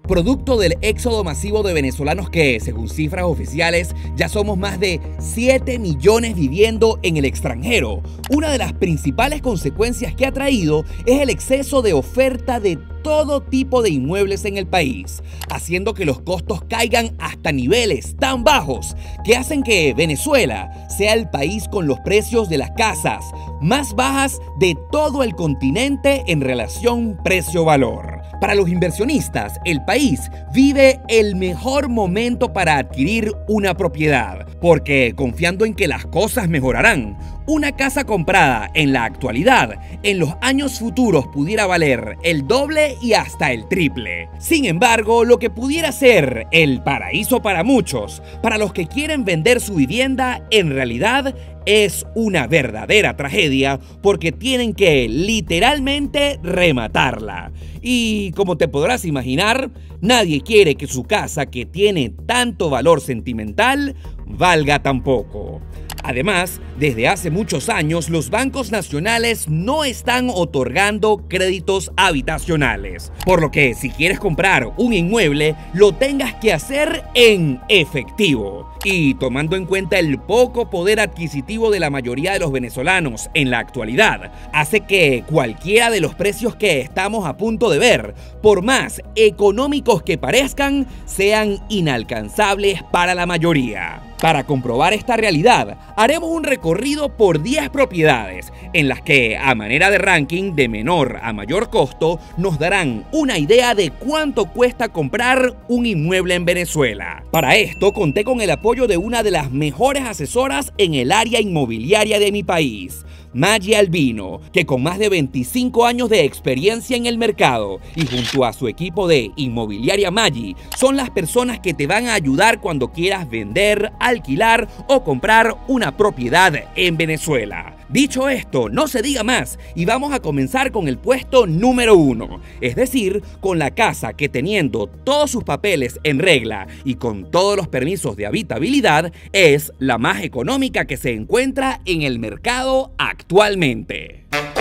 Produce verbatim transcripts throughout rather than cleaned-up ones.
producto del éxodo masivo de venezolanos que, según cifras oficiales, ya somos más de siete millones viviendo en el extranjero. Una de las principales consecuencias que ha traído es el exceso de oferta de todo tipo de inmuebles en el país, haciendo que los costos caigan hasta niveles tan bajos que hacen que Venezuela sea el país con los precios de las casas más bajas de todo el continente en relación precio-valor. Para los inversionistas, el país vive el mejor momento para adquirir una propiedad, porque confiando en que las cosas mejorarán, una casa comprada en la actualidad, en los años futuros pudiera valer el doble y hasta el triple. Sin embargo, lo que pudiera ser el paraíso para muchos, para los que quieren vender su vivienda, en realidad es una verdadera tragedia porque tienen que literalmente rematarla. Y como te podrás imaginar, nadie quiere que su casa, que tiene tanto valor sentimental, valga tan poco. Además, desde hace muchos años los bancos nacionales no están otorgando créditos habitacionales, por lo que si quieres comprar un inmueble lo tengas que hacer en efectivo. Y tomando en cuenta el poco poder adquisitivo de la mayoría de los venezolanos en la actualidad, hace que cualquiera de los precios que estamos a punto de ver, por más económicos que parezcan, sean inalcanzables para la mayoría. Para comprobar esta realidad, haremos un recorrido por diez propiedades en las que, a manera de ranking de menor a mayor costo, nos darán una idea de cuánto cuesta comprar un inmueble en Venezuela. Para esto, conté con el apoyo de una de las mejores asesoras en el área inmobiliaria de mi país, Maggi Albino, que con más de veinticinco años de experiencia en el mercado y junto a su equipo de Inmobiliaria Maggi, son las personas que te van a ayudar cuando quieras vender, alquilar o comprar una propiedad en Venezuela. Dicho esto, no se diga más y vamos a comenzar con el puesto número uno, es decir, con la casa que, teniendo todos sus papeles en regla y con todos los permisos de habitabilidad, es la más económica que se encuentra en el mercado actualmente.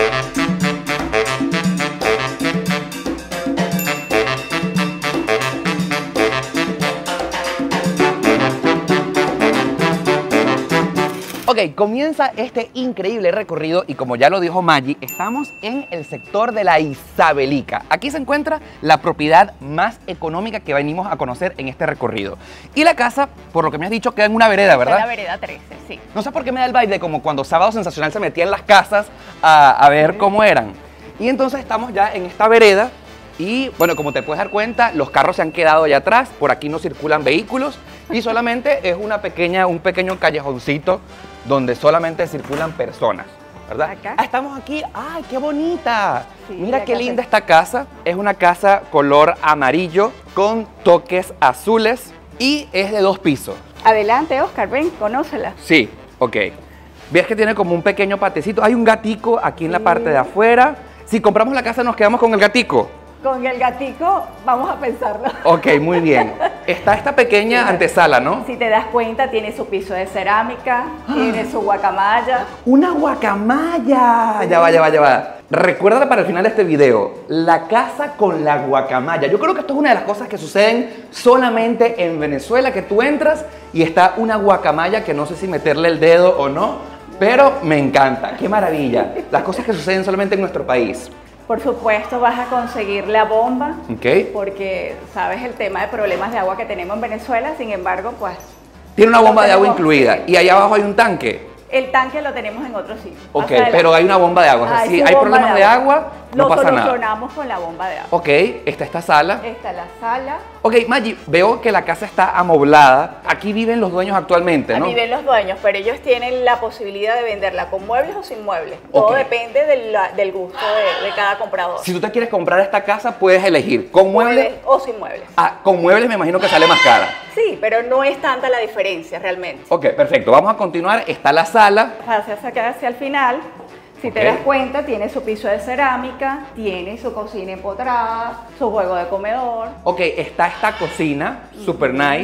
Ok, comienza este increíble recorrido y como ya lo dijo Maggi, estamos en el sector de la Isabelica. Aquí se encuentra la propiedad más económica que venimos a conocer en este recorrido. Y la casa, por lo que me has dicho, queda en una vereda, ¿verdad? En la vereda trece, sí. No sé por qué me da el vibe de como cuando Sábado Sensacional se metía en las casas a, a ver sí. cómo eran. Y entonces estamos ya en esta vereda y, bueno, como te puedes dar cuenta, los carros se han quedado allá atrás, por aquí no circulan vehículos y solamente es una pequeña, un pequeño callejoncito donde solamente circulan personas, ¿verdad? Acá. Ah, estamos aquí. ¡Ay, qué bonita! Sí, mira qué linda es... esta casa. Es una casa color amarillo con toques azules y es de dos pisos. Adelante, Oscar, ven, conócela. Sí, ok. Ves que tiene como un pequeño patecito. Hay un gatico aquí en sí. la parte de afuera. Si compramos la casa, ¿nos quedamos con el gatico? Con el gatico vamos a pensarlo. Ok, muy bien. Está esta pequeña sí, antesala, ¿no? Si te das cuenta, tiene su piso de cerámica, ¡ah! Tiene su guacamaya. ¡Una guacamaya! Sí. Ya va, ya va, ya va. Recuerda para el final de este video, la casa con la guacamaya. Yo creo que esto es una de las cosas que suceden solamente en Venezuela, que tú entras y está una guacamaya que no sé si meterle el dedo o no, pero me encanta. ¡Qué maravilla! Las cosas que suceden solamente en nuestro país. Por supuesto vas a conseguir la bomba, okay. porque sabes el tema de problemas de agua que tenemos en Venezuela, sin embargo, pues... Tiene una bomba de agua incluida y allá abajo hay un tanque. El tanque lo tenemos en otro sitio. Ok, pero hay una bomba de agua. O sea, si hay problemas de agua, de agua no pasa nada. Lo solucionamos con la bomba de agua. Ok, está esta sala. Está la sala. Ok, Maggi, veo que la casa está amoblada. Aquí viven los dueños actualmente, ¿no? Aquí viven los dueños, pero ellos tienen la posibilidad de venderla con muebles o sin muebles. Todo okay. depende de la, del gusto de, de cada comprador. Si tú te quieres comprar esta casa, puedes elegir con muebles o sin muebles. Ah, con muebles me imagino que sale más cara. Sí, pero no es tanta la diferencia realmente. Ok, perfecto. Vamos a continuar. Está la sala. Hacia, hacia, hacia el final. Si okay. te das cuenta, tiene su piso de cerámica, tiene su cocina empotrada, su juego de comedor. Ok, está esta cocina, super nice.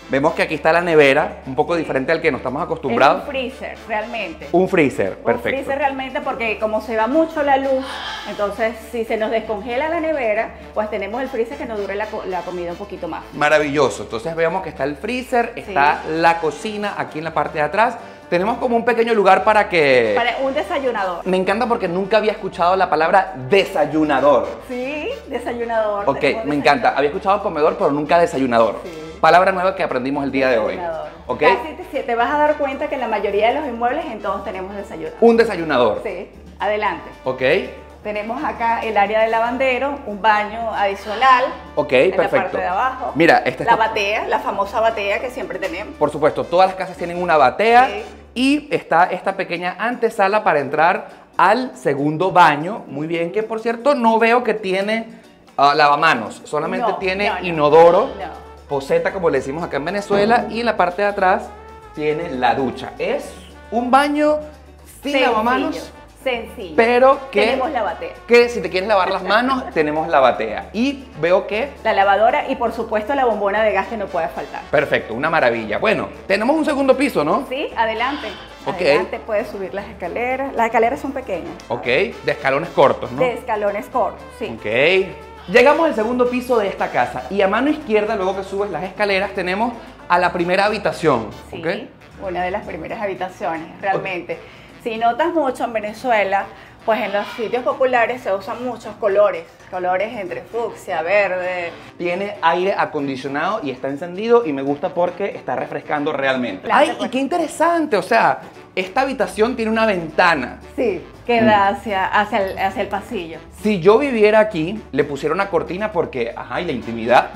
Vemos que aquí está la nevera, un poco diferente al que nos estamos acostumbrados. Es un freezer, realmente. Un freezer, perfecto. Un freezer realmente porque como se va mucho la luz, entonces si se nos descongela la nevera, pues tenemos el freezer que nos dure la, la comida un poquito más. Maravilloso. Entonces vemos que está el freezer, está sí. la cocina aquí en la parte de atrás. Tenemos como un pequeño lugar para que... Para un desayunador. Me encanta porque nunca había escuchado la palabra desayunador. Sí, desayunador. Ok, me encanta. Había escuchado comedor, pero nunca desayunador. Sí. Palabra nueva que aprendimos el día de hoy. ¿Okay? Casi te, te vas a dar cuenta que en la mayoría de los inmuebles en todos tenemos desayunador. Un desayunador. Sí, adelante. Ok. Tenemos acá el área del lavandero, un baño adicional. Ok, en perfecto. La parte de abajo. Mira, esta La está... batea, la famosa batea que siempre tenemos. Por supuesto, todas las casas tienen una batea. Sí. Y está esta pequeña antesala para entrar al segundo baño. Muy bien, que por cierto no veo que tiene uh, lavamanos. Solamente no, tiene no, no, inodoro, no. poseta como le decimos acá en Venezuela. Y en la parte de atrás tiene la ducha. Es un baño sin Sencillo. lavamanos. Sencillo. Pero que, tenemos la batea. Que si te quieres lavar las manos, tenemos la batea. Y veo que... La lavadora y por supuesto la bombona de gas que no puede faltar. Perfecto, una maravilla. Bueno, tenemos un segundo piso, ¿no? Sí, adelante. Okay. Adelante, puedes subir las escaleras. Las escaleras son pequeñas. Ok, de escalones cortos, ¿no? De escalones cortos, sí. Ok. Llegamos al segundo piso de esta casa y a mano izquierda, luego que subes las escaleras, tenemos a la primera habitación. Sí, ¿Okay? una de las primeras habitaciones, realmente. Okay. Si notas mucho en Venezuela, pues en los sitios populares se usan muchos colores, colores entre fucsia, verde. Tiene aire acondicionado y está encendido y me gusta porque está refrescando realmente. Claro, ¡Ay, pues. y qué interesante! O sea, esta habitación tiene una ventana. Sí, que da hacia, hacia, el, hacia el pasillo. Si yo viviera aquí, le pusiera una cortina porque, ajá, y la intimidad,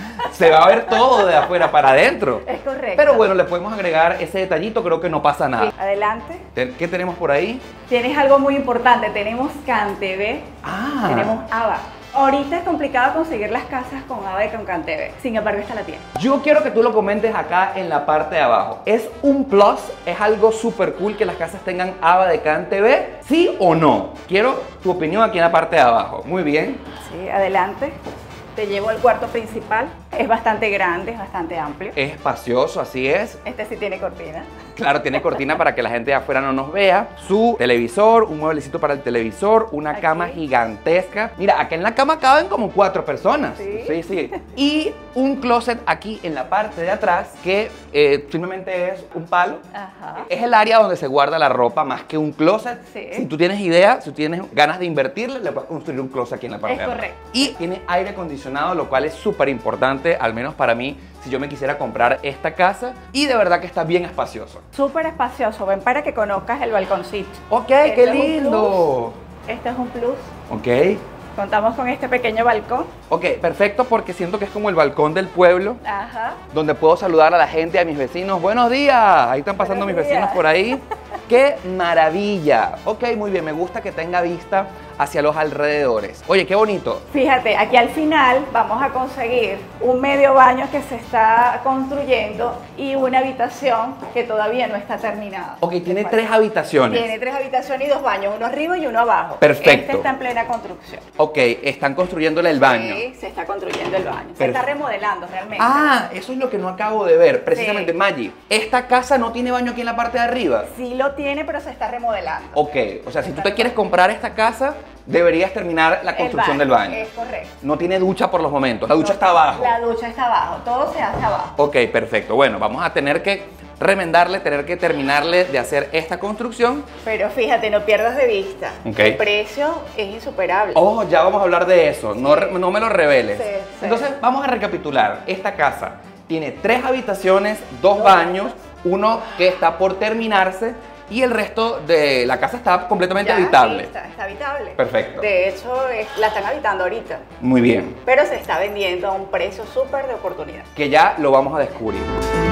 se va a ver todo de afuera para adentro. Es correcto. Pero bueno, le podemos agregar ese detallito, creo que no pasa nada. Sí, adelante. ¿Qué tenemos por ahí? Tienes algo muy importante, tenemos CanTV, ah. tenemos ABA. Ahorita es complicado conseguir las casas con ABA y con CanTV, sin embargo esta la tiene. Yo quiero que tú lo comentes acá en la parte de abajo. ¿Es un plus? ¿Es algo súper cool que las casas tengan ABA de CanTV? ¿Sí o no? Quiero tu opinión aquí en la parte de abajo. Muy bien. Sí, adelante. Te llevo al cuarto principal. Es bastante grande, es bastante amplio. Es espacioso, así es. Este sí tiene cortina. Claro, tiene cortina para que la gente de afuera no nos vea. Su televisor, un mueblecito para el televisor, una aquí. Cama gigantesca. Mira, acá en la cama caben como cuatro personas. Sí, sí. sí. Y un closet aquí en la parte de atrás que eh, simplemente es un palo. Ajá. Es el área donde se guarda la ropa más que un closet. Sí. Si tú tienes idea, si tienes ganas de invertirle, le puedes construir un closet aquí en la parte es de atrás. correcto. Y tiene aire acondicionado, lo cual es súper importante, al menos para mí, si yo me quisiera comprar esta casa. Y de verdad que está bien espacioso. Súper espacioso. Ven para que conozcas el balconcito. Ok, este qué es lindo. Este es un plus. Ok. Contamos con este pequeño balcón. Ok, perfecto, porque siento que es como el balcón del pueblo. Ajá. Donde puedo saludar a la gente, a mis vecinos. Buenos días. Ahí están pasando Buenos mis vecinos días. por ahí. ¡Qué maravilla! Ok, muy bien. Me gusta que tenga vista hacia los alrededores. Oye, qué bonito. Fíjate, aquí al final vamos a conseguir un medio baño que se está construyendo y una habitación que todavía no está terminada. Ok, tiene tres habitaciones. Tiene tres habitaciones y dos baños, uno arriba y uno abajo. Perfecto. Este está en plena construcción. Ok, están construyéndole el baño. Sí, se está construyendo el baño. Se Perfecto. está remodelando realmente. Ah, eso es lo que no acabo de ver. Precisamente, Sí. Maggi, ¿esta casa no tiene baño aquí en la parte de arriba? Sí lo tiene, pero se está remodelando. Ok, o sea, si tú te quieres comprar esta casa, deberías terminar la construcción El del baño. Es correcto. No tiene ducha por los momentos, la ducha está abajo. La ducha está abajo, todo se hace abajo. Ok, perfecto. Bueno, vamos a tener que remendarle, tener que terminarle de hacer esta construcción. Pero fíjate, no pierdas de vista. Ok. El precio es insuperable. Oh, ya vamos a hablar de eso, no, re- no me lo reveles. Sí, sí. Entonces, vamos a recapitular. Esta casa tiene tres habitaciones, dos Dos baños, baños. uno que está por terminarse y el resto de la casa está completamente Ya, habitable. sí, está, está habitable. Perfecto. De hecho, es- la están habitando ahorita. Muy bien, Pero se está vendiendo a un precio súper de oportunidad. que ya lo vamos a descubrir.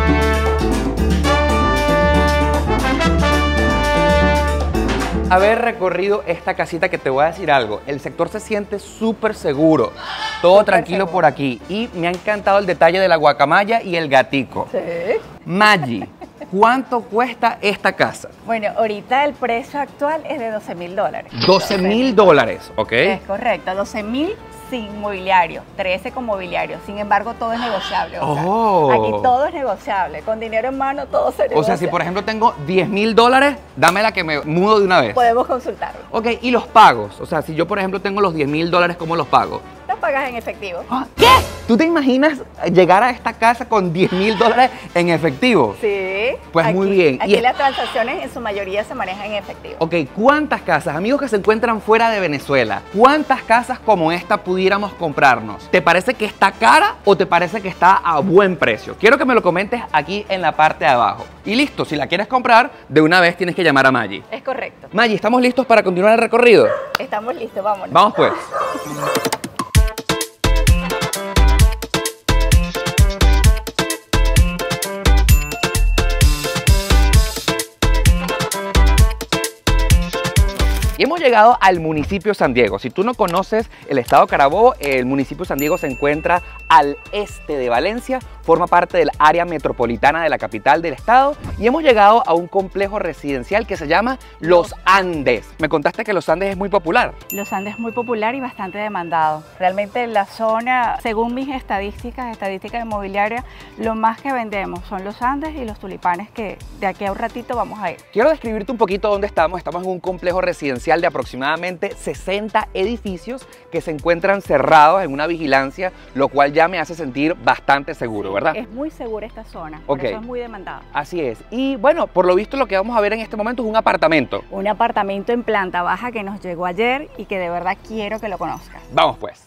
Haber recorrido esta casita, que te voy a decir algo, el sector se siente súper seguro, todo Súper tranquilo seguro. por aquí y me ha encantado el detalle de la guacamaya y el gatico. Sí. Maggi, ¿cuánto cuesta esta casa? Bueno, ahorita el precio actual es de doce mil dólares. doce mil dólares, ¿ok? Es correcto, doce mil sin mobiliario, trece con mobiliario. Sin embargo, todo es negociable. O sea, Oh. aquí todo es negociable. Con dinero en mano, todo se negocia. O sea, si por ejemplo tengo diez mil dólares, dame la que me mudo de una vez. Podemos consultarlo. Ok, y los pagos. O sea, si yo por ejemplo tengo los diez mil dólares, ¿cómo los pago? Lo pagas en efectivo. ¿Qué? ¿Tú te imaginas llegar a esta casa con diez mil dólares en efectivo? Sí. Pues aquí, muy bien. Aquí Y- las transacciones en su mayoría se manejan en efectivo. Ok, ¿cuántas casas, amigos que se encuentran fuera de Venezuela, cuántas casas como esta pudiéramos comprarnos? ¿Te parece que está cara o te parece que está a buen precio? Quiero que me lo comentes aquí en la parte de abajo. Y listo, si la quieres comprar, de una vez tienes que llamar a Maggi. Es correcto. Maggi, ¿estamos listos para continuar el recorrido? Estamos listos, vámonos. Vamos pues. Y hemos llegado al municipio San Diego. Si tú no conoces el estado Carabobo, el municipio San Diego se encuentra al este de Valencia, forma parte del área metropolitana de la capital del estado y hemos llegado a un complejo residencial que se llama Los Andes. Me contaste que Los Andes es muy popular. Los Andes es muy popular y bastante demandado. Realmente en la zona, según mis estadísticas, estadísticas inmobiliarias, lo más que vendemos son los Andes y los tulipanes, que de aquí a un ratito vamos a ir. Quiero describirte un poquito dónde estamos. Estamos en un complejo residencial de aproximadamente sesenta edificios que se encuentran cerrados en una vigilancia, lo cual ya me hace sentir bastante seguro, ¿verdad? Es muy segura esta zona, por Ok. eso es muy demandado. Así es. Y bueno, por lo visto lo que vamos a ver en este momento es un apartamento. Un apartamento en planta baja que nos llegó ayer y que de verdad quiero que lo conozcas. Vamos pues.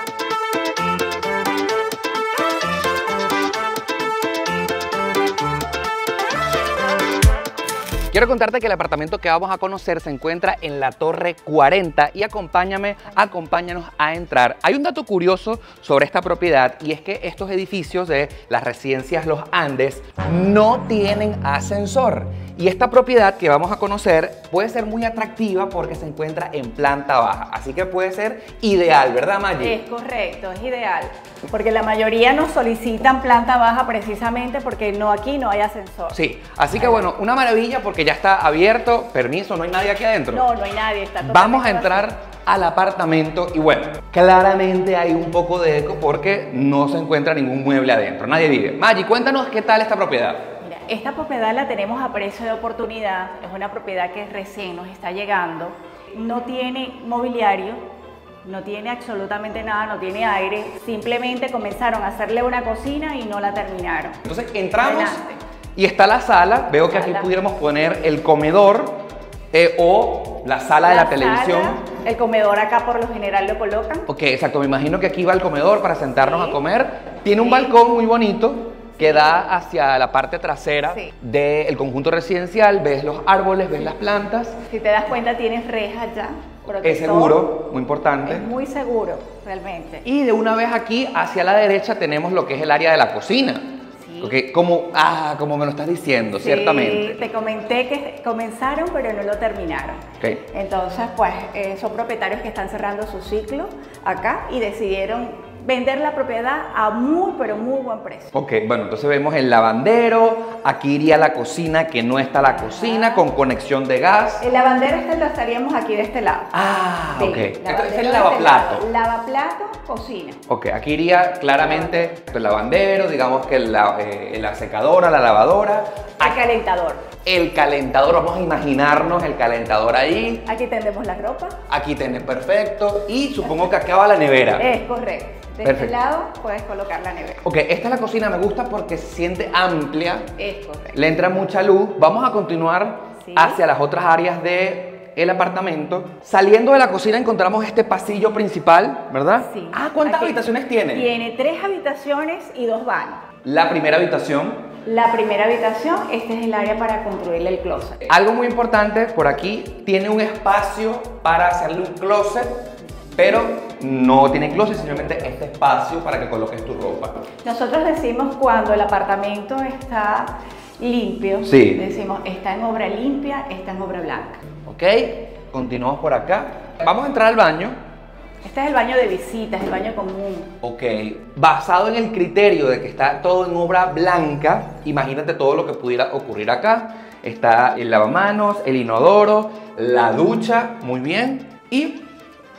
Quiero contarte que el apartamento que vamos a conocer se encuentra en la Torre cuarenta y acompáñame, acompáñanos a entrar. Hay un dato curioso sobre esta propiedad y es que estos edificios de las residencias Los Andes no tienen ascensor. Y esta propiedad que vamos a conocer puede ser muy atractiva porque se encuentra en planta baja. Así que puede ser ideal, ¿verdad, Maggi? Es correcto, es ideal. Porque la mayoría nos solicitan planta baja precisamente porque no, aquí no hay ascensor. Sí, así que bueno, una maravilla porque ya está abierto. Permiso, no hay nadie aquí adentro. No, no hay nadie. Está Vamos a totalmente entrar vacío. al apartamento y bueno, claramente hay un poco de eco porque no se encuentra ningún mueble adentro, nadie vive. Maggi, cuéntanos qué tal esta propiedad. Mira, esta propiedad la tenemos a precio de oportunidad. Es una propiedad que recién nos está llegando. No tiene mobiliario. No tiene absolutamente nada, no tiene aire. Simplemente comenzaron a hacerle una cocina y no la terminaron. Entonces entramos Adelante. y está la sala. Veo que aquí Sala. pudiéramos poner el comedor eh, o la sala de la, televisión. sala, el comedor acá por lo general lo colocan. Ok, exacto. Me imagino que aquí va el comedor para sentarnos Sí. a comer. Tiene un Sí. balcón muy bonito que da hacia la parte trasera Sí. del conjunto residencial. Ves los árboles, ves las plantas. Si te das cuenta, tienes rejas ya. Es protector. seguro, muy importante. Es muy seguro, realmente. Y de una vez aquí hacia la derecha tenemos lo que es el área de la cocina. Sí. Ok, como, ah, como me lo estás diciendo, Sí, ciertamente. te comenté que comenzaron, pero no lo terminaron. Ok. Entonces, pues, eh, son propietarios que están cerrando su ciclo acá y decidieron vender la propiedad a muy, pero muy buen precio. Ok, bueno, entonces vemos el lavandero, aquí iría la cocina, que no está la cocina, con conexión de gas. El lavandero este lo estaríamos aquí de este lado. Ah, Sí, ok. Esto es lavandero el de este lavaplato. lado. Lavaplato, cocina. Ok, aquí iría claramente el lavandero, digamos que la, eh, la secadora, la lavadora. El calentador. El calentador, vamos a imaginarnos el calentador ahí. Aquí tendemos la ropa. Aquí tenés perfecto. Y supongo que acá va la nevera. Es correcto. De Perfecto. este lado puedes colocar la nevera. Ok, esta es la cocina, me gusta porque se siente amplia, Es correcto. le entra mucha luz. Vamos a continuar Sí. hacia las otras áreas del apartamento. Saliendo de la cocina encontramos este pasillo principal, ¿verdad? Sí. Ah, ¿cuántas Aquí habitaciones tiene? Tiene tres habitaciones y dos baños. La primera habitación. La primera habitación, este es el área para construirle el closet. Algo muy importante, por aquí tiene un espacio para hacerle un closet, pero no tiene closet, simplemente este espacio para que coloques tu ropa. Nosotros decimos cuando el apartamento está limpio, Sí. decimos está en obra limpia, está en obra blanca. Ok, continuamos por acá. Vamos a entrar al baño. Este es el baño de visitas, el baño común. Ok, basado en el criterio de que está todo en obra blanca, imagínate todo lo que pudiera ocurrir acá. Está el lavamanos, el inodoro, la ducha, muy bien. Y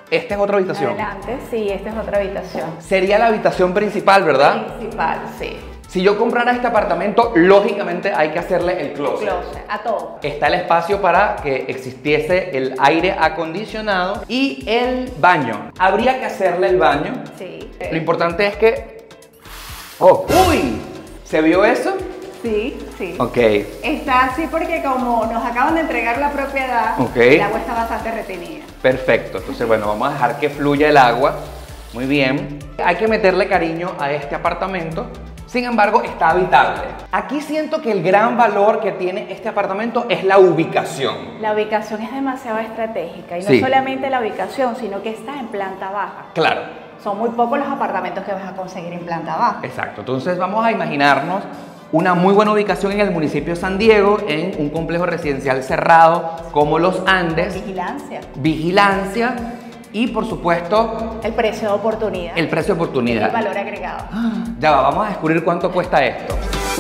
Esta es otra habitación. Adelante, sí, esta es otra habitación. Sería la habitación principal, ¿verdad? Principal, sí. Si yo comprara este apartamento, lógicamente hay que hacerle el closet. Closet, a todo. Está el espacio para que existiese el aire acondicionado y el baño. Habría que hacerle el baño. Sí. Lo importante es que... ¡Oh! ¡Uy! ¿Se vio eso? Sí, sí. Ok. Está así porque como nos acaban de entregar la propiedad, Ok. el agua está bastante retenida. Perfecto. Entonces, bueno, vamos a dejar que fluya el agua. Muy bien. Hay que meterle cariño a este apartamento. Sin embargo, está habitable. Aquí siento que el gran valor que tiene este apartamento es la ubicación. La ubicación es demasiado estratégica y no Sí. solamente la ubicación, sino que está en planta baja. Claro. Son muy pocos los apartamentos que vas a conseguir en planta baja. Exacto. Entonces vamos a imaginarnos una muy buena ubicación en el municipio de San Diego, en un complejo residencial cerrado como Los Andes. Vigilancia. Vigilancia y, por supuesto, El precio de oportunidad. el precio de oportunidad. El valor agregado. Ya va, vamos a descubrir cuánto cuesta esto.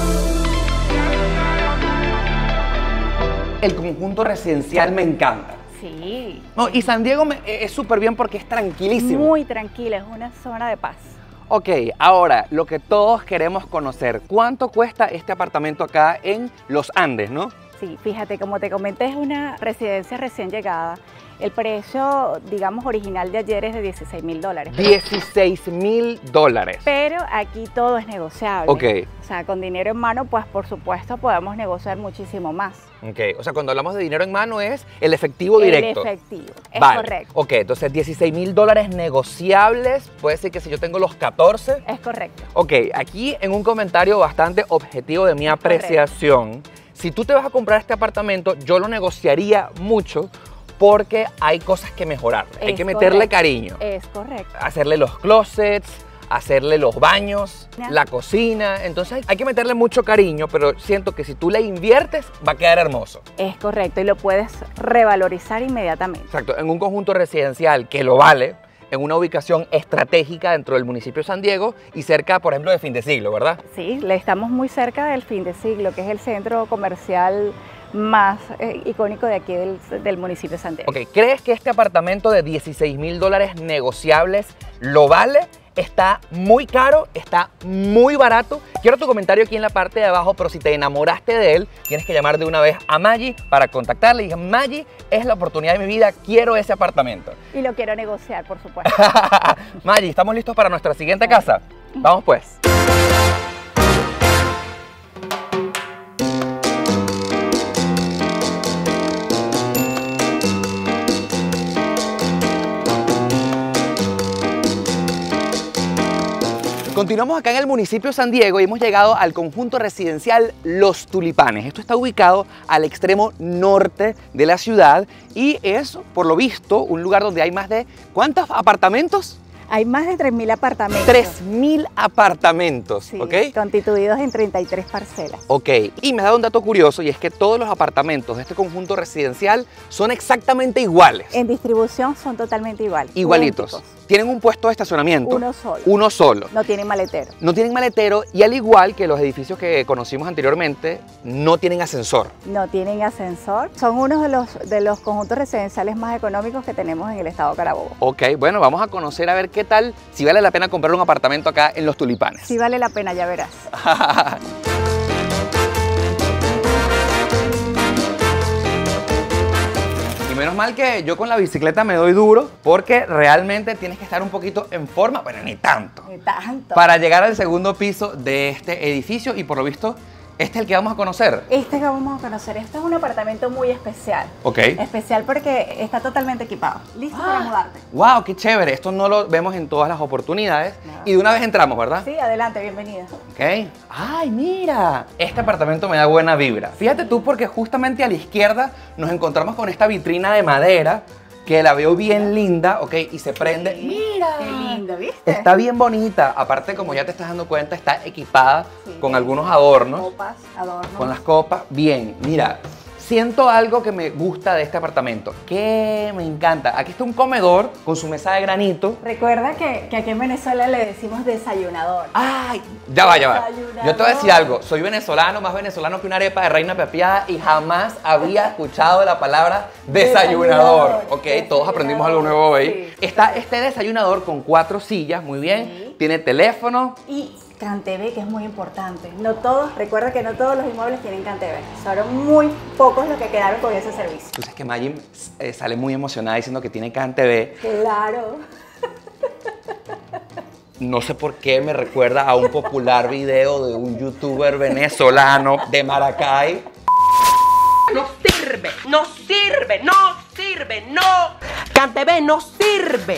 El conjunto residencial me encanta. Sí. No, y San Diego me- es súper bien porque es tranquilísimo. Muy tranquila, es una zona de paz. Ok, ahora lo que todos queremos conocer, ¿cuánto cuesta este apartamento acá en Los Andes, no? Sí, fíjate, como te comenté, es una residencia recién llegada. El precio, digamos, original de ayer es de dieciséis mil dólares. dieciséis mil dólares. Pero aquí todo es negociable. Ok. O sea, con dinero en mano, pues por supuesto podemos negociar muchísimo más. Ok, o sea, cuando hablamos de dinero en mano es el efectivo directo. El efectivo, es Vale. correcto. Ok, entonces dieciséis mil dólares negociables, puede decir que si yo tengo los catorce. Es correcto. Ok, aquí en un comentario bastante objetivo de mi apreciación, si tú te vas a comprar este apartamento, yo lo negociaría mucho porque hay cosas que mejorar. Hay Es que meterle correcto. cariño. Es correcto. Hacerle los closets, hacerle los baños, Ya. la cocina. Entonces hay que meterle mucho cariño, pero siento que si tú le inviertes va a quedar hermoso. Es correcto y lo puedes revalorizar inmediatamente. Exacto, en un conjunto residencial que lo vale, en una ubicación estratégica dentro del municipio de San Diego y cerca, por ejemplo, de Fin de Siglo, ¿verdad? Sí, le estamos muy cerca del Fin de Siglo, que es el centro comercial más eh, icónico de aquí del, del municipio de San Diego. Ok, ¿crees que este apartamento de dieciséis mil dólares negociables lo vale? Está muy caro, está muy barato. Quiero tu comentario aquí en la parte de abajo, pero si te enamoraste de él, tienes que llamar de una vez a Maggie para contactarle y decir, Maggie, es la oportunidad de mi vida, quiero ese apartamento. Y lo quiero negociar, por supuesto. Maggie, ¿estamos listos para nuestra siguiente casa? Vamos pues. Continuamos acá en el municipio de San Diego y hemos llegado al conjunto residencial Los Tulipanes. Esto está ubicado al extremo norte de la ciudad y es, por lo visto, un lugar donde hay más de... ¿Cuántos apartamentos? Hay más de tres mil apartamentos. tres mil apartamentos, Sí, ¿ok? constituidos en treinta y tres parcelas. Ok, y me ha dado un dato curioso y es que todos los apartamentos de este conjunto residencial son exactamente iguales. En distribución son totalmente iguales. Igualitos. idénticos. Tienen un puesto de estacionamiento. Uno solo. Uno solo. No tienen maletero. No tienen maletero y al igual que los edificios que conocimos anteriormente, no tienen ascensor. No tienen ascensor. Son uno de los, de los conjuntos residenciales más económicos que tenemos en el estado de Carabobo. Ok, bueno, vamos a conocer a ver qué tal, si vale la pena comprar un apartamento acá en Los Tulipanes. Sí vale la pena, ya verás. Y menos mal que yo con la bicicleta me doy duro porque realmente tienes que estar un poquito en forma, pero ni tanto, Ni tanto. para llegar al segundo piso de este edificio y por lo visto este es el que vamos a conocer. Este que vamos a conocer, este es un apartamento muy especial. Ok. Especial porque está totalmente equipado. Listo para mudarte. ¡Wow! ¡Qué chévere! Esto no lo vemos en todas las oportunidades. No. Y de una vez entramos, ¿verdad? Sí, adelante, bienvenida. Ok. ¡Ay, mira! Este apartamento me da buena vibra. Fíjate tú porque justamente a la izquierda nos encontramos con esta vitrina de madera que la veo bien linda, ¿ok? Y se prende. ¡Mira! Qué lindo, ¿viste? Está bien bonita. Aparte, como ya te estás dando cuenta, está equipada Sí. con algunos adornos. Copas, adornos. Con las copas. Bien, mira. siento algo que me gusta de este apartamento, que me encanta. Aquí está un comedor con su mesa de granito. Recuerda que, que aquí en Venezuela le decimos desayunador. Ay, ya va, ya va. Yo te voy a decir algo, soy venezolano, más venezolano que una arepa de reina pepiada y jamás había escuchado la palabra desayunador. Desayunador. Ok, Desayunador. todos aprendimos algo nuevo hoy. Sí. Está este desayunador con cuatro sillas, muy bien. Sí. Tiene teléfono. Y CanTV, que es muy importante. No todos, recuerda que no todos los inmuebles tienen CanTV. Son muy pocos los que quedaron con ese servicio. Tú sabes que Maggi eh, sale muy emocionada diciendo que tiene CanTV. Claro. No sé por qué me recuerda a un popular video de un youtuber venezolano de Maracay. No sirve, no sirve, no sirve, no. CanTV no sirve.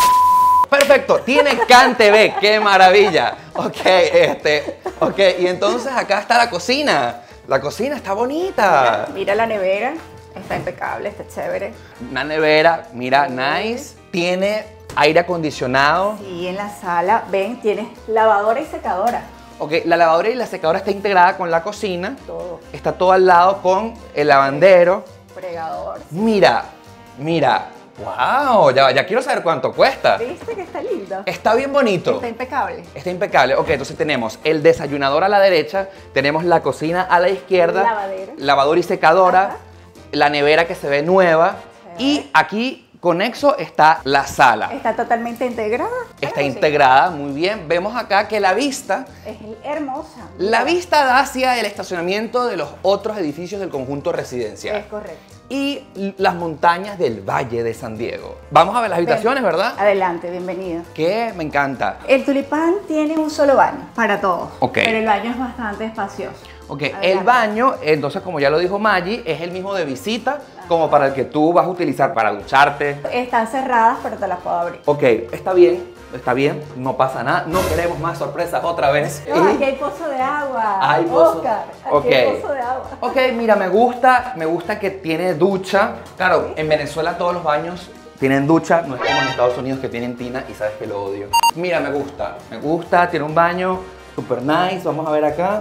Perfecto, tiene CanTV, qué maravilla. Ok, este, ok, y entonces acá está la cocina. La cocina está bonita. Mira la nevera, está impecable, está chévere. Una nevera, mira, nice. Tiene aire acondicionado. Y en la sala, ven, tienes lavadora y secadora. Ok, la lavadora y la secadora está integrada con la cocina. Todo. Está todo al lado con el lavandero. Fregador. Mira, mira. ¡Wow! Ya, ya quiero saber cuánto cuesta. ¿Viste que está lindo? Está bien bonito. Está impecable. Está impecable. Ok, entonces tenemos el desayunador a la derecha, tenemos la cocina a la izquierda, Lavadero. lavadora y secadora, Ajá. la nevera que se ve nueva Sí. y aquí conexo está la sala. Está totalmente integrada. Está Claro, sí. integrada, muy bien. Vemos acá que la vista, Es hermosa. la Mira. vista da hacia el estacionamiento de los otros edificios del conjunto residencial. Es correcto. Y las montañas del Valle de San Diego. Vamos a ver las habitaciones, Ven. ¿verdad? Adelante, bienvenido. Que me encanta. El tulipán tiene un solo baño para todos. Ok. Pero el baño es bastante espacioso. Ok, Adelante. el baño, entonces como ya lo dijo Maggi, es el mismo de visita como para el que tú vas a utilizar para ducharte. Están cerradas, pero te las puedo abrir. Ok, está bien, está bien, no pasa nada, no queremos más sorpresas otra vez. No, Y- aquí hay pozo de agua. Hay pozo. Oscar, aquí Ok. hay pozo de agua. Ok, mira, me gusta, me gusta que tiene ducha. Claro, en Venezuela todos los baños tienen ducha, no es como en Estados Unidos que tienen tina y sabes que lo odio. Mira, me gusta, me gusta, tiene un baño super nice, vamos a ver acá.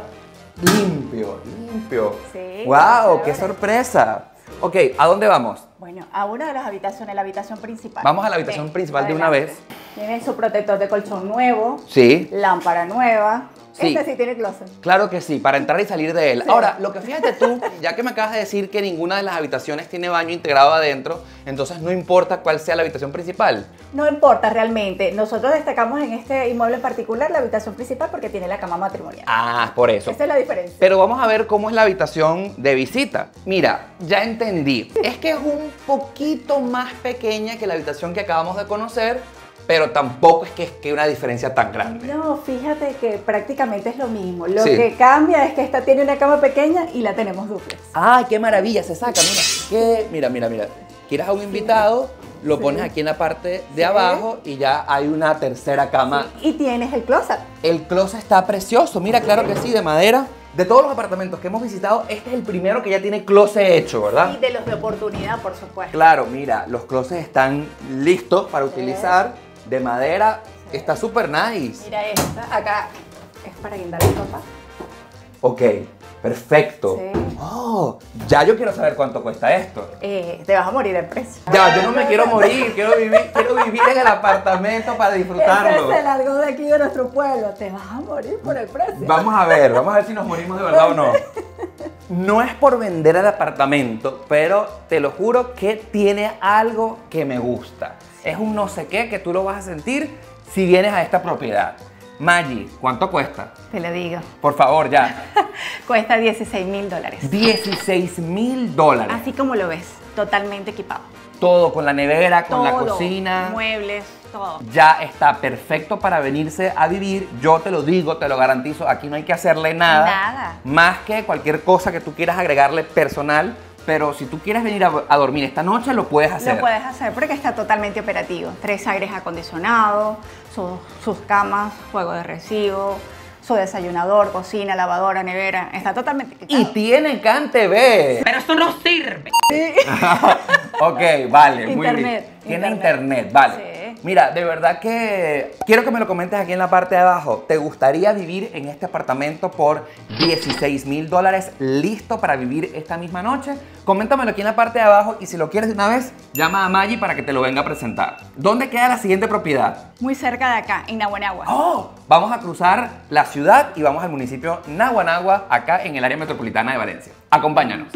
Limpio, limpio. Sí, ¡Wow! chévere. ¡Qué sorpresa! Ok, ¿a dónde vamos? Bueno, a una de las habitaciones, la habitación principal. Vamos a la habitación Ven, principal de una adelante. vez. Tiene su protector de colchón nuevo, Sí. lámpara nueva. Sí. Este sí tiene closet. Claro que sí, para entrar y salir de él. Sí. Ahora, lo que fíjate tú, ya que me acabas de decir que ninguna de las habitaciones tiene baño integrado adentro, entonces no importa cuál sea la habitación principal. No importa realmente. Nosotros destacamos en este inmueble en particular la habitación principal porque tiene la cama matrimonial. Ah, por eso. Esa es la diferencia. Pero vamos a ver cómo es la habitación de visita. Mira, ya entendí. Es que es un poquito más pequeña que la habitación que acabamos de conocer, pero tampoco es que es que una diferencia tan grande. No, fíjate que prácticamente es lo mismo. Lo Sí. que cambia es que esta tiene una cama pequeña y la tenemos duplex. ¡Ay, qué maravilla! Se saca, mira. ¿Qué? Mira, mira, mira. ¿Quieres a un invitado? Lo Sí. pones aquí en la parte de Sí. abajo y ya hay una tercera cama. Y tienes el closet. El closet está precioso. Mira, claro que sí, de madera. De todos los apartamentos que hemos visitado, este es el primero que ya tiene closet hecho, ¿verdad? Y de los de oportunidad, por supuesto. Claro, mira, los closets están listos para utilizar. De madera. Está súper nice. Mira esta, acá es para guindar la ropa. Ok, perfecto. Sí. Oh, ya yo quiero saber cuánto cuesta esto. Eh, te vas a morir el precio. Ya, yo no me quiero morir, quiero vivir, quiero vivir en el apartamento para disfrutarlo. Ese se largó de aquí de nuestro pueblo. Te vas a morir por el precio. Vamos a ver, vamos a ver si nos morimos de verdad o no. No es por vender el apartamento, pero te lo juro que tiene algo que me gusta. Es un no sé qué que tú lo vas a sentir si vienes a esta propiedad. Maggi, ¿cuánto cuesta? Te lo digo. Por favor, ya. Cuesta dieciséis mil dólares. dieciséis mil dólares. Así como lo ves, totalmente equipado. Todo con la nevera, con la Todo, cocina. muebles, todo. Ya está perfecto para venirse a vivir. Yo te lo digo, te lo garantizo. Aquí no hay que hacerle nada. Nada. Más que cualquier cosa que tú quieras agregarle personal. Pero si tú quieres venir a, a dormir esta noche, lo puedes hacer. Lo puedes hacer porque está totalmente operativo. Tres aires acondicionados, sus, sus camas, fuego de recibo, su desayunador, cocina, lavadora, nevera. Está totalmente equipado. Y tiene CanTV. Pero eso no sirve. Ok, vale, muy bien. Internet, Tiene internet. internet, vale. Sí. Mira, de verdad que quiero que me lo comentes aquí en la parte de abajo. ¿Te gustaría vivir en este apartamento por dieciséis mil dólares listo para vivir esta misma noche? Coméntamelo aquí en la parte de abajo y si lo quieres de una vez, llama a Maggie para que te lo venga a presentar. ¿Dónde queda la siguiente propiedad? Muy cerca de acá, en Naguanagua. ¡Oh! Vamos a cruzar la ciudad y vamos al municipio Naguanagua, acá en el área metropolitana de Valencia. Acompáñanos.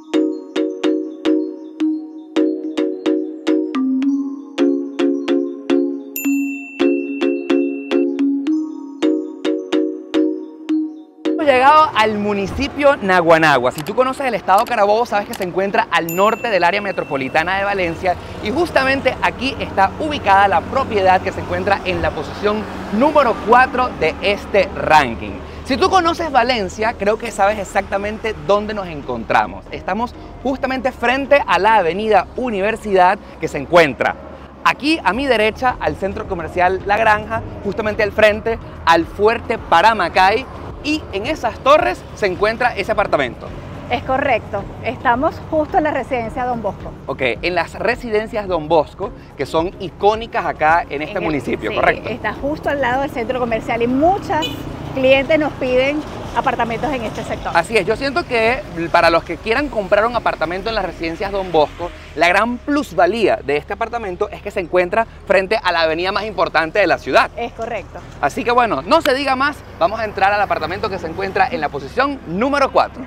Hemos llegado al municipio Naguanagua. Si tú conoces el estado Carabobo, sabes que se encuentra al norte del área metropolitana de Valencia y justamente aquí está ubicada la propiedad que se encuentra en la posición número cuatro de este ranking. Si tú conoces Valencia, creo que sabes exactamente dónde nos encontramos. Estamos justamente frente a la avenida Universidad, que se encuentra aquí a mi derecha, al centro comercial La Granja, justamente al frente al fuerte Paramacay, y en esas torres se encuentra ese apartamento. Es correcto, estamos justo en la residencia Don Bosco. Ok, en las residencias Don Bosco, que son icónicas acá en este En el- municipio, sí, ¿correcto? Está justo al lado del centro comercial y muchas clientes nos piden apartamentos en este sector. Así es, yo siento que para los que quieran comprar un apartamento en las residencias Don Bosco, la gran plusvalía de este apartamento es que se encuentra frente a la avenida más importante de la ciudad. Es correcto. Así que bueno, no se diga más, vamos a entrar al apartamento que se encuentra en la posición número cuatro.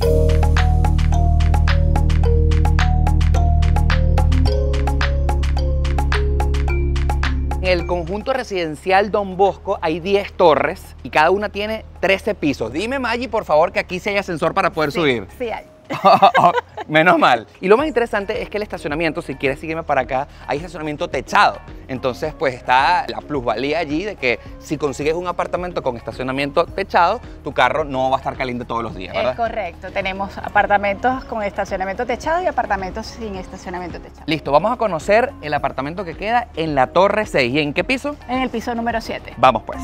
En el conjunto residencial Don Bosco hay diez torres y cada una tiene trece pisos. Dime, Maggie, por favor, que aquí sí hay ascensor para poder Sí, subir. Sí hay. Menos mal. Y lo más interesante es que el estacionamiento, si quieres seguirme para acá, hay estacionamiento techado. Entonces, pues está la plusvalía allí de que si consigues un apartamento con estacionamiento techado, tu carro no va a estar caliente todos los días, ¿verdad? Es correcto. Tenemos apartamentos con estacionamiento techado y apartamentos sin estacionamiento techado. Listo, vamos a conocer el apartamento que queda en la Torre seis. ¿Y en qué piso? En el piso número siete. Vamos pues.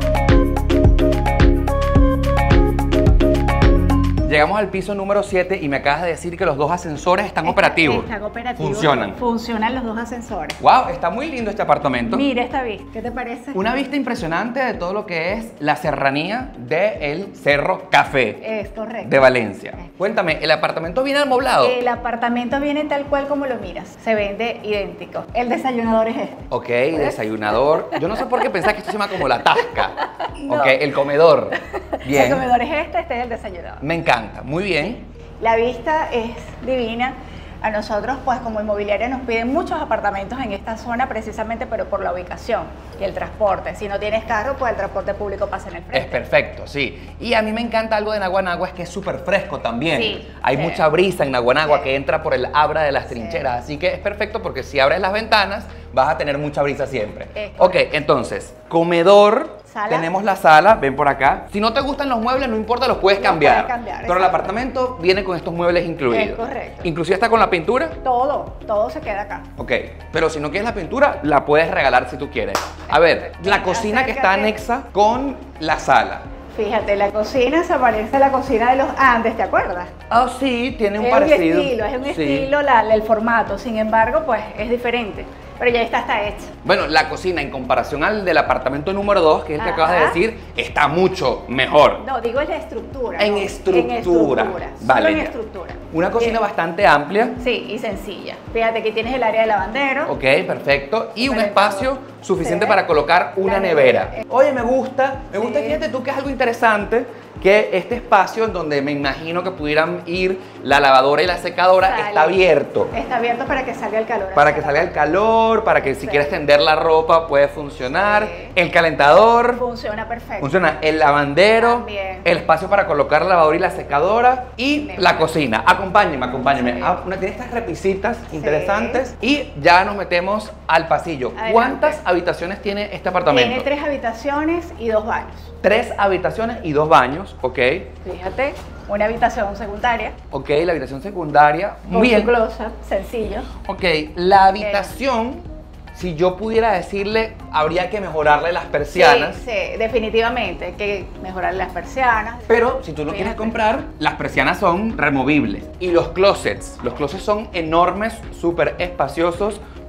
Llegamos al piso número siete y me acabas de decir que los dos ascensores están operativos. Están operativos. Funcionan. Funcionan los dos ascensores. Wow, está muy lindo este apartamento. Mira esta vista. ¿Qué te parece? Una vista impresionante de todo lo que es la serranía del Cerro Café Es correcto. de Valencia. Cuéntame, ¿el apartamento viene amoblado? El apartamento viene tal cual como lo miras. Se vende idéntico. El desayunador es este. Ok, desayunador. Yo no sé por qué pensás que esto se llama como la tasca. No. Ok, el comedor. Bien. El comedor es este, este es el desayunador. Me encanta, muy bien. La vista es divina. A nosotros, pues como inmobiliaria, nos piden muchos apartamentos en esta zona precisamente, pero por la ubicación y el transporte. Si no tienes carro, pues el transporte público pasa en el frente. Es perfecto, sí. Y a mí me encanta algo de Naguanagua, es que es súper fresco también. Sí, Hay sí. mucha brisa en Naguanagua Sí. que entra por el abra de las Sí. trincheras, así que es perfecto porque si abres las ventanas vas a tener mucha brisa siempre. Es Ok, entonces, comedor, Sala. tenemos la sala, ven por acá. Si no te gustan los muebles, no importa, los puedes Los cambiar. puedes cambiar, Pero el exacto. apartamento viene con estos muebles incluidos. Es correcto. Inclusive está con la pintura. Todo, todo se queda acá. Ok, pero si no quieres la pintura, la puedes regalar si tú quieres. A ver, la cocina que está Acércate. anexa con la sala. Fíjate, la cocina se parece a la cocina de los Andes, ¿te acuerdas? Ah, sí, tiene un es parecido. un estilo, es un Sí. estilo la- el formato, sin embargo, pues es diferente. Pero ya está, está hecha. Bueno, la cocina en comparación al del apartamento número dos, que es el que Ajá. acabas de decir, está mucho mejor. No, digo en la estructura. En ¿no? estructura. En estructura. Vale, Solo en ya. estructura. Una cocina Bien. bastante amplia. Sí, y sencilla. Fíjate, aquí tienes el área de lavandero. Ok, perfecto. Y un Calentador. espacio suficiente Sí. para colocar una La nevera. nevera. Oye, me gusta, me gusta, Sí. fíjate tú que es algo interesante, que este espacio en donde me imagino que pudieran ir la lavadora y la secadora Sale. está abierto. Está abierto para que salga el calor. Para hacia que salga el afuera. calor, para que si Sí. quieres tender la ropa puede funcionar. Sí. El calentador. Funciona perfecto. Funciona el lavandero, También. el espacio para colocar la lavadora y la secadora y Nevera. la cocina. Acompáñenme, acompáñenme. Sí. Ah, una- tiene estas repisitas interesantes y ya nos metemos al pasillo. Adelante. ¿Cuántas habitaciones tiene este apartamento? Tiene tres habitaciones y dos baños. Tres habitaciones y dos baños, ok. Fíjate, una habitación secundaria. Ok, la habitación secundaria. Con Muy bien. su closet, sencillo. Ok, la habitación, si yo pudiera decirle, habría que mejorarle las persianas. Sí, sí, definitivamente. Hay que mejorar las persianas. Pero si tú lo quieres Fíjate. comprar, las persianas son removibles. Y los closets, los closets son enormes, súper espaciosos,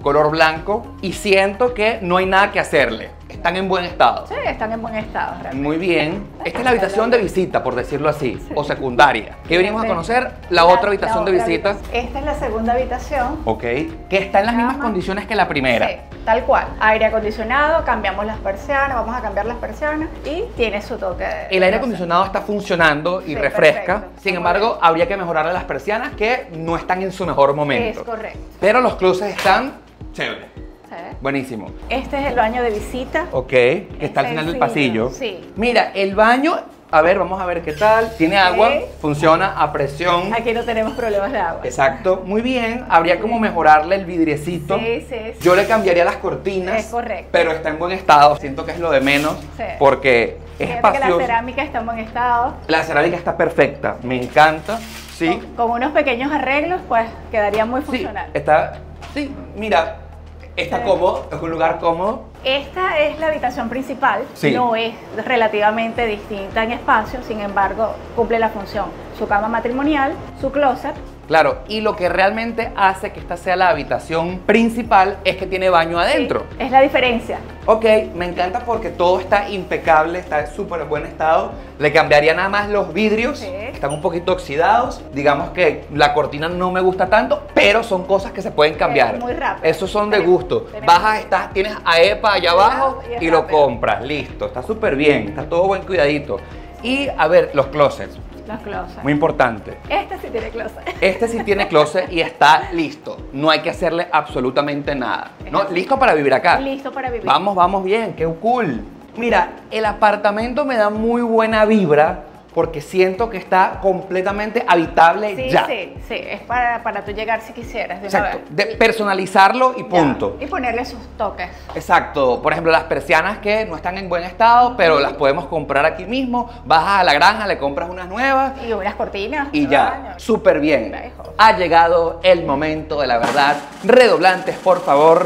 color blanco, y siento que no hay nada que hacerle. Están en buen estado. Sí, están en buen estado realmente. Muy bien. Esta es la habitación de visita, por decirlo así, Sí. o secundaria. ¿Qué venimos a conocer? La La- otra habitación la de otra visita. habitación. Esta es la segunda habitación. Ok. Que está en las mismas Cama. condiciones que la primera. Sí, tal cual. Aire acondicionado, cambiamos las persianas, vamos a cambiar las persianas y tiene su toque. de- El aire de- acondicionado está funcionando y Sí, refresca. perfecto. Sin embargo, habría que mejorarle las persianas que no están en su mejor Es momento. correcto. Pero los closets están chévere. Sí. Buenísimo. Este es el baño de visita. Ok, que está al Es final del sencillo, pasillo. sí. Mira, el baño, a ver, vamos a ver qué tal. Tiene Ok. agua, funciona a presión. Aquí no tenemos problemas de agua. Exacto, muy bien. Habría como mejorarle el vidriecito. Sí, sí, sí. Yo le cambiaría las cortinas. Es correcto. Pero está en buen estado. Siento que es lo de menos. Sí. Porque es Fíjate que la espacioso. cerámica está en buen estado. La cerámica está perfecta. Me encanta. Sí. Con, con unos pequeños arreglos, pues quedaría muy Sí, funcional. está. Sí, mira. Está Sí. cómodo. Es un lugar cómodo. Esta es la habitación principal, Sí. no es relativamente distinta en espacio, sin embargo cumple la función, su cama matrimonial, su closet. Claro, y lo que realmente hace que esta sea la habitación principal es que tiene baño adentro. Sí, es la diferencia. Ok, me encanta porque todo está impecable, está en súper buen estado. Le cambiaría nada más los vidrios, Sí. están un poquito oxidados. Digamos que la cortina no me gusta tanto, pero son cosas que se pueden cambiar. muy rápido. Esos son de Tenemos- gusto. tenemos- Bajas, estás, tienes a EPA allá abajo Y es y lo rápido. compras, listo. Está súper bien, está todo buen cuidadito. Y a ver, los closets, Los closets. muy importante. Este sí tiene closet. Este sí tiene closet y está listo. No hay que hacerle absolutamente nada. ¿No? Listo para vivir acá. Listo para vivir. Vamos, vamos bien, qué cool. Mira, el apartamento me da muy buena vibra porque siento que está completamente habitable Sí, ya. sí, sí, es para, para tú llegar si quisieras de una Exacto, vez. de personalizarlo y Ya, punto. Y ponerle sus toques. Exacto, por ejemplo, las persianas que no están en buen estado, pero las podemos comprar aquí mismo. Bajas a la granja, le compras unas nuevas Y unas cortinas. y de ya, baño. súper bien. Lejos. Ha llegado el momento de la verdad. Redoblantes, por favor.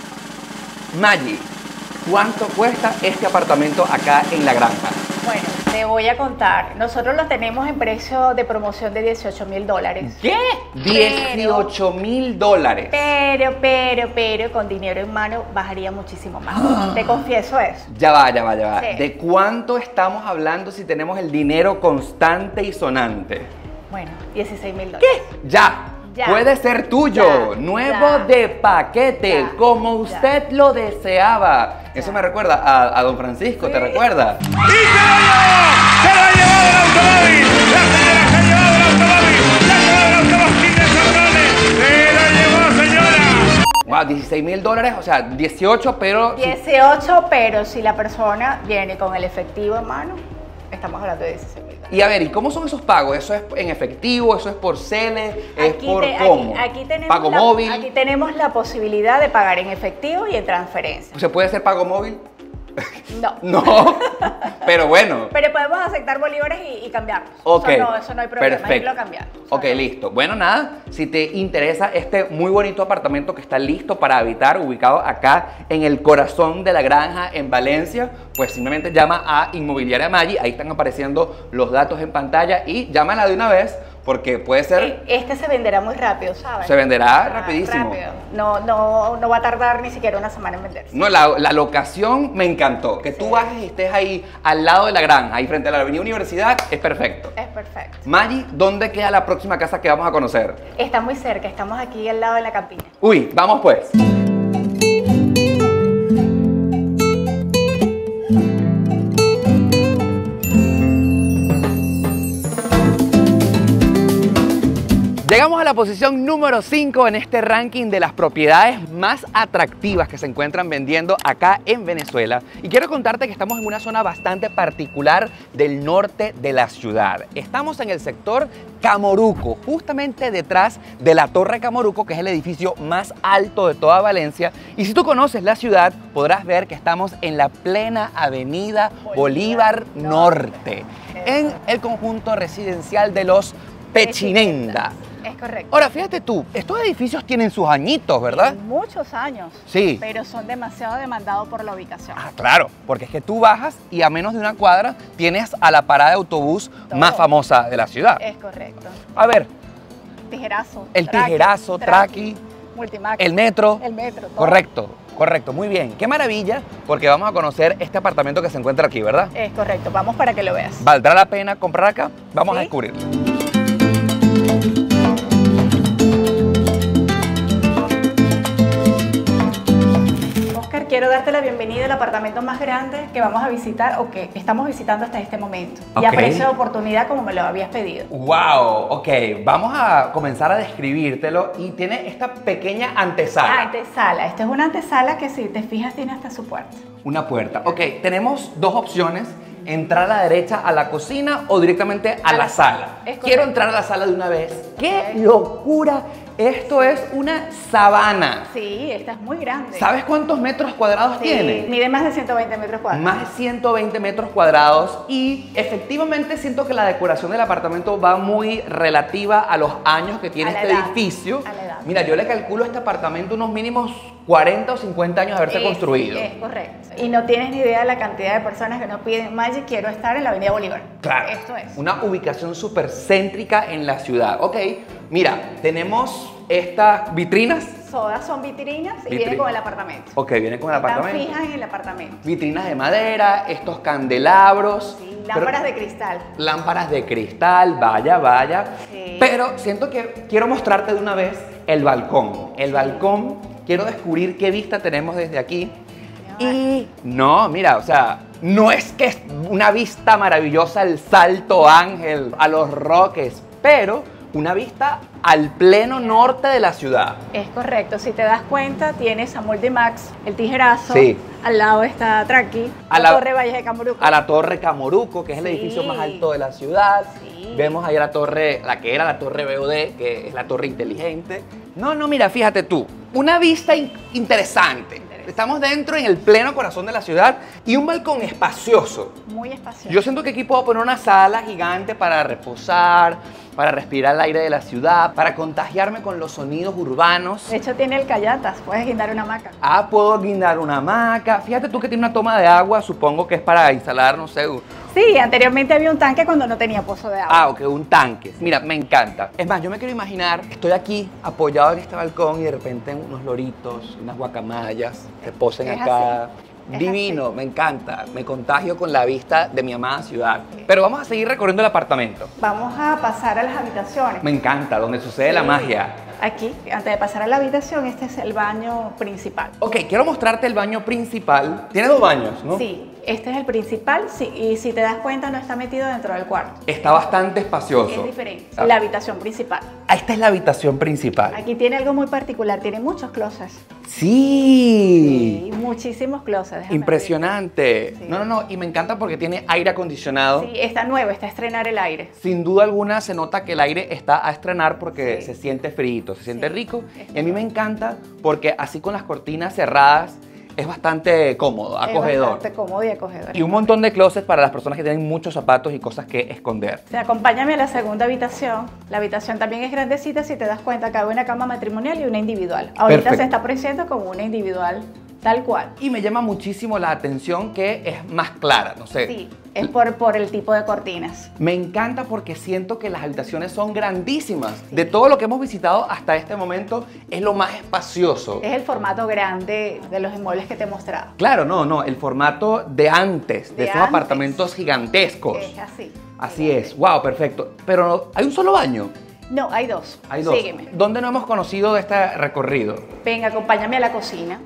Maggi, ¿cuánto cuesta este apartamento acá en la granja? Bueno, te voy a contar. Nosotros los tenemos en precio de promoción de dieciocho mil dólares. ¿Qué? dieciocho mil dólares. Pero, pero, pero, con dinero en mano bajaría muchísimo más. Te confieso eso. Ya va, ya va, ya va. Sí. ¿De cuánto estamos hablando si tenemos el dinero constante y sonante? Bueno, dieciséis mil dólares. Ya. Ya. Puede ser tuyo, Ya, nuevo ya. de paquete, Ya, como ya. usted lo deseaba. Eso Ya. me recuerda a, a don Francisco, ¿te Sí. recuerda? ¡Y se lo llevó! ¡Se lo ha llevado el automóvil! ¡La señora se ha llevado el automóvil! ¡Se ha llevado el automóvil de Santones! ¡Se lo llevó, señora! Wow, dieciséis mil dólares, o sea, dieciocho, pero... dieciocho, pero si la persona viene con el efectivo en mano, estamos hablando de dieciséis mil dólares. Y a ver, ¿y cómo son esos pagos? ¿Eso es en efectivo? ¿Eso es por cele? ¿Es Aquí por te- cómo? aquí- aquí tenemos ¿Pago la- móvil? Aquí tenemos la posibilidad de pagar en efectivo y en transferencia. ¿Se puede hacer pago móvil? No. No, pero bueno. Pero podemos aceptar bolívares y, y cambiarlos. Ok, Eso no, eso no hay problema, perfecto. ahí lo cambiamos. Ok, listo. Bueno, nada, si te interesa este muy bonito apartamento que está listo para habitar, ubicado acá en el corazón de la granja en Valencia, pues simplemente llama a Inmobiliaria Maggi, ahí están apareciendo los datos en pantalla y llámala de una vez porque puede ser... Este se venderá muy rápido, ¿sabes? Se venderá Ah, rapidísimo. rápido. No, no, no va a tardar ni siquiera una semana en venderse. No, la, la locación me encantó. Que tú Sí. bajes y estés ahí al lado de la granja, ahí frente a la Avenida Universidad, es perfecto. Es perfecto. Maggi, ¿dónde queda la próxima casa que vamos a conocer? Está muy cerca, estamos aquí al lado de la campina. Uy, vamos pues. Llegamos a la posición número cinco en este ranking de las propiedades más atractivas que se encuentran vendiendo acá en Venezuela. Y quiero contarte que estamos en una zona bastante particular del norte de la ciudad. Estamos en el sector Camoruco, justamente detrás de la Torre Camoruco, que es el edificio más alto de toda Valencia. Y si tú conoces la ciudad, podrás ver que estamos en la plena avenida Bolívar, Bolívar Norte, Norte. en el conjunto residencial de los Pechinenda. Es correcto. Ahora, fíjate tú, estos edificios tienen sus añitos, ¿verdad? Tienen muchos años. Sí. Pero son demasiado demandados por la ubicación. Ah, claro, porque es que tú bajas y a menos de una cuadra tienes a la parada de autobús Todo. más famosa de la ciudad. Es correcto. A ver, Tijerazo. el traqui, tijerazo, traqui. Multimax. El metro. El metro. todo. Correcto, correcto, muy bien. Qué maravilla, porque vamos a conocer este apartamento que se encuentra aquí, ¿verdad? Es correcto, vamos para que lo veas. ¿Valdrá la pena comprar acá? Vamos Sí. a descubrirlo. Oscar, quiero darte la bienvenida al apartamento más grande que vamos a visitar o que estamos visitando hasta este momento. Y a Ok. precio de oportunidad como me lo habías pedido. Wow, ok, vamos a comenzar a describírtelo y tiene esta pequeña antesala. Antesala. Esta es una antesala que si te fijas tiene hasta su puerta. Una puerta. Ok, tenemos dos opciones. Entrar a la derecha a la cocina o directamente a, A la, la sala. sala. Es Quiero correcto. entrar a la sala de una vez. ¡Qué Ok. locura! Esto es una sabana. Sí, esta es muy grande. ¿Sabes cuántos metros cuadrados Sí, tiene? mide más de ciento veinte metros cuadrados. Más de ciento veinte metros cuadrados y efectivamente siento que la decoración del apartamento va muy relativa a los años que tiene A la este edad, edificio. a la edad. Mira, yo le calculo a este apartamento unos mínimos cuarenta o cincuenta años de haberse Es- construido. Es correcto. Y no tienes ni idea de la cantidad de personas que nos piden, Maggi, quiero estar en la Avenida Bolívar. Claro, Esto es. una ubicación súper céntrica en la ciudad. Ok, mira, tenemos estas vitrinas. Todas son vitrinas y Vitrina. vienen con el apartamento. Ok, vienen con el Están apartamento. fijas en el apartamento. Vitrinas de madera, estos candelabros. Sí, pero- lámparas de cristal. Lámparas de cristal, vaya, vaya. Sí. Pero siento que quiero mostrarte de una vez el balcón. El balcón, quiero descubrir qué vista tenemos desde aquí. Y no, mira, o sea, no es que es una vista maravillosa, el Salto Ángel, a los Roques, pero una vista al pleno norte de la ciudad. Es correcto. Si te das cuenta, tienes a Multimax, el tijerazo. Sí. Al lado está Traqui, A la, la- Torre Valles de Camoruco. A la Torre Camoruco, que es el Sí. edificio más alto de la ciudad. Sí. Vemos ahí la torre, la que era la Torre B O D, que es la torre inteligente. No, no, mira, fíjate tú, una vista in- interesante. Estamos dentro, en el pleno corazón de la ciudad, y un balcón espacioso. Muy espacioso. Yo siento que aquí puedo poner una sala gigante para reposar, para respirar el aire de la ciudad, para contagiarme con los sonidos urbanos. De hecho, tiene el Callatas. Puedes guindar una hamaca. Ah, puedo guindar una hamaca. Fíjate tú que tiene una toma de agua, supongo que es para instalar, no sé, un- Sí, anteriormente había un tanque cuando no tenía pozo de agua. ah, ok, un tanque. Mira, me encanta. Es más, yo me quiero imaginar, estoy aquí apoyado en este balcón y de repente unos loritos, unas guacamayas se posen Es acá. así, es Divino, así. me encanta. Me contagio con la vista de mi amada ciudad. Pero vamos a seguir recorriendo el apartamento. Vamos a pasar a las habitaciones. Me encanta, donde sucede la Sí. magia. Aquí, antes de pasar a la habitación, este es el baño principal. Ok, quiero mostrarte el baño principal. Tiene dos baños, ¿no? Sí, este es el principal sí, y si te das cuenta no está metido dentro del cuarto. Está bastante espacioso. Es diferente. Ah. La habitación principal. Ah, esta es la habitación principal. Aquí tiene algo muy particular, tiene muchos closets. Sí. Y muchísimos closets. déjame Impresionante. Sí. No, no, no. Y me encanta porque tiene aire acondicionado. abrir. Sí, está nuevo, está a estrenar el aire. Sin duda alguna se nota que el aire está a estrenar porque Sí. se siente frío, se siente Sí, rico. es Y a mí me encanta porque así con las cortinas cerradas es bastante cómodo, acogedor. Es bastante cómodo y acogedor. Y un montón de closets para las personas que tienen muchos zapatos y cosas que esconder. O sea, acompáñame a la segunda habitación. La habitación también es grandecita, si te das cuenta, cabe una cama matrimonial y una individual. Ahorita Perfecto. se está ofreciendo como una individual, tal cual. Y me llama muchísimo la atención que es más clara, no sé. Sí, es por, por el tipo de cortinas. Me encanta porque siento que las habitaciones son grandísimas. De todo lo que hemos visitado hasta este momento, es lo más espacioso. Es el formato grande de los inmuebles que te he mostrado. Claro, no, no, el formato de antes, de, De esos antes. apartamentos gigantescos. Es así. Así es, wow, perfecto. Pero hay un solo baño. No, hay dos. Hay dos. Sígueme. ¿Dónde no hemos conocido de este recorrido? Venga, acompáñame a la cocina.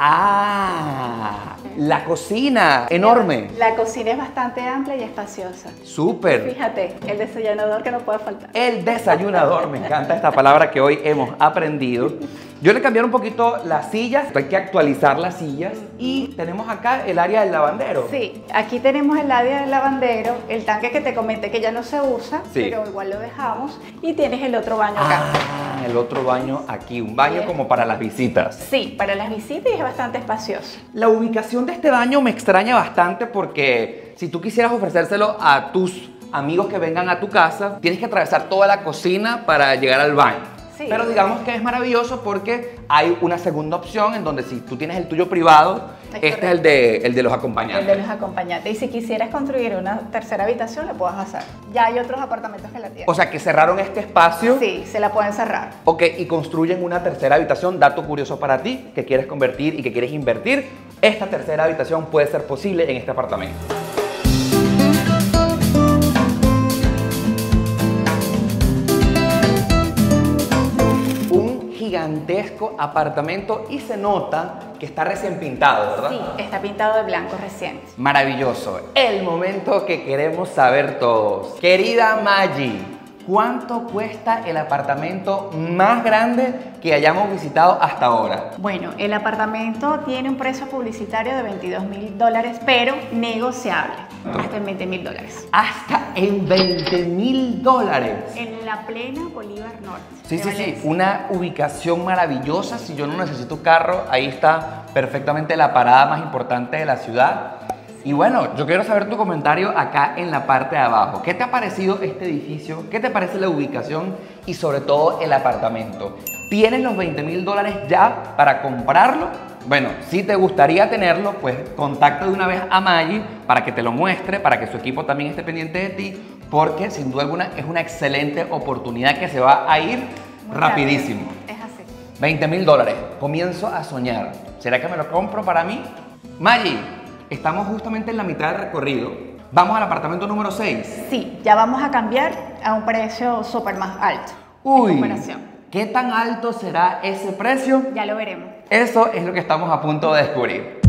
Ah, la cocina, enorme. La cocina es bastante amplia y espaciosa. Súper. Fíjate, el desayunador que no puede faltar. El desayunador, me encanta esta palabra que hoy hemos aprendido. Yo le cambié un poquito las sillas, hay que actualizar las sillas y tenemos acá el área del lavandero. Sí, aquí tenemos el área del lavandero, el tanque que te comenté que ya no se usa, Sí. pero igual lo dejamos, y tienes el otro baño acá. Ah, el otro baño aquí, un baño Bien. como para las visitas. Sí, para las visitas y es bastante espacioso. La ubicación de este baño me extraña bastante porque si tú quisieras ofrecérselo a tus amigos que vengan a tu casa, tienes que atravesar toda la cocina para llegar al baño. Sí. Pero digamos que es maravilloso porque hay una segunda opción en donde si tú tienes el tuyo privado, Es este es el de, el de los El acompañantes. de los acompañantes. Y si quisieras construir una tercera habitación, la puedes hacer. Ya hay otros apartamentos que la tienen. O sea, que cerraron este espacio. Sí, se la pueden cerrar. Ok, y construyen una tercera habitación. Dato curioso para ti, que quieres convertir y que quieres invertir. Esta tercera habitación puede ser posible en este apartamento. Un gigantesco apartamento y se nota que está recién pintado, ¿verdad? Sí, está pintado de blanco reciente. Maravilloso. El momento que queremos saber todos. Querida Maggie, ¿cuánto cuesta el apartamento más grande que hayamos visitado hasta ahora? Bueno, el apartamento tiene un precio publicitario de veintidós mil dólares, pero negociable, hasta en veinte mil dólares. Hasta en veinte mil dólares. En la plena Bolívar Norte. Sí, de sí, sí, Valencia. una ubicación maravillosa. Si yo no necesito carro, ahí está perfectamente la parada más importante de la ciudad. Y bueno, yo quiero saber tu comentario acá en la parte de abajo. ¿Qué te ha parecido este edificio? ¿Qué te parece la ubicación? Y sobre todo el apartamento. ¿Tienes los veinte mil dólares ya para comprarlo? Bueno, si te gustaría tenerlo, pues contacta de una vez a Maggie para que te lo muestre, para que su equipo también esté pendiente de ti, porque sin duda alguna es una excelente oportunidad que se va a ir Muy rapidísimo. rápido. Es así. veinte mil dólares, comienzo a soñar. ¿Será que me lo compro para mí? Maggie, estamos justamente en la mitad del recorrido. Vamos al apartamento número seis. Sí, ya vamos a cambiar a un precio súper más alto. En Uy, comparación. ¿qué tan alto será ese precio? Ya lo veremos. Eso es lo que estamos a punto de descubrir.